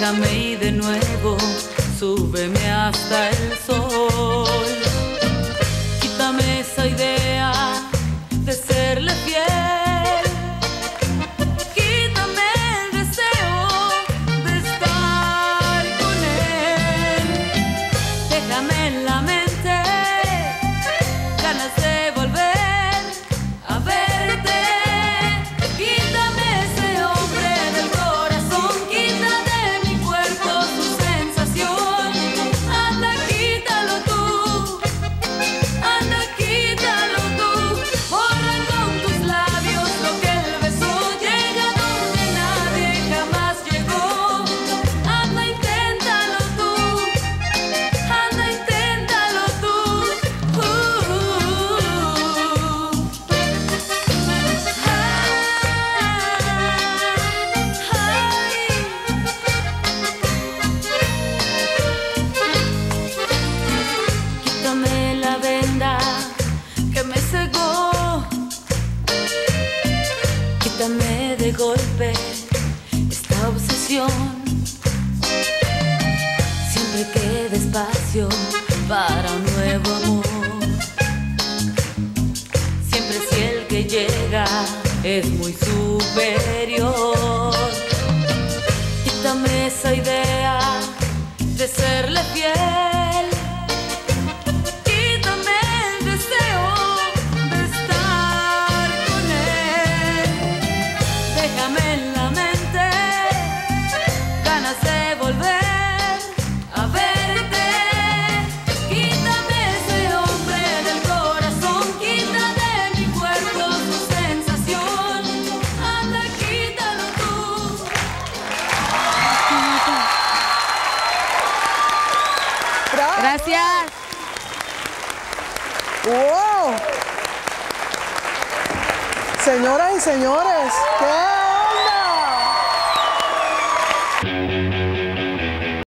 déjame y de nuevo súbeme hasta el sol. Quítame esa idea de serle fiel. Quítame el deseo de estar con él. Déjame en la mente ganas de volver a verte. Quítame ese hombre del corazón, quita de mi cuerpo su sensación. Anda, quítalo tú, anda, quítalo tú. Borra con tus labios lo que él besó. Llega donde nadie jamás llegó. Anda, inténtalo tú, anda, inténtalo tú. Quítame la venda que me cegó. Quítame de golpe esta obsesión. Siempre queda espacio para un nuevo amor. Siempre si el que llega es muy superior. Quítame esa idea de serle fiel. Quítame el deseo de estar con él. Déjame en la mente ganas de volver a verte. Quítame ese hombre del corazón, quita de mi cuerpo su sensación. Anda, quítalo tú. Gracias. ¡Wow! Señoras y señores, ¿qué?